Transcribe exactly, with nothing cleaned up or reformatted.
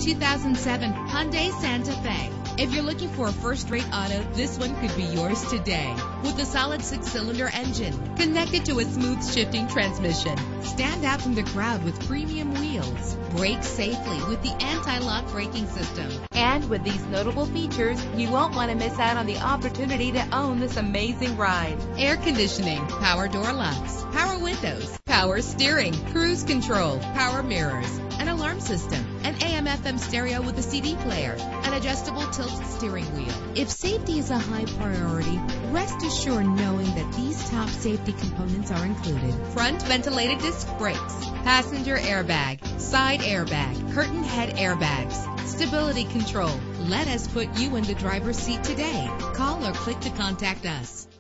two thousand seven Hyundai Santa Fe. If you're looking for a first-rate auto, this one could be yours today. With a solid six-cylinder engine connected to a smooth shifting transmission. Stand out from the crowd with premium wheels. Brake safely with the anti-lock braking system. And with these notable features, you won't want to miss out on the opportunity to own this amazing ride. Air conditioning, power door locks, power windows, power steering, cruise control, power mirrors, an alarm system, an A M F M stereo with a C D player, an adjustable tilt steering wheel. If safety is a high priority, rest assured knowing that these top safety components are included. Front ventilated disc brakes, passenger airbag, side airbag, curtain head airbags, stability control. Let us put you in the driver's seat today. Call or click to contact us.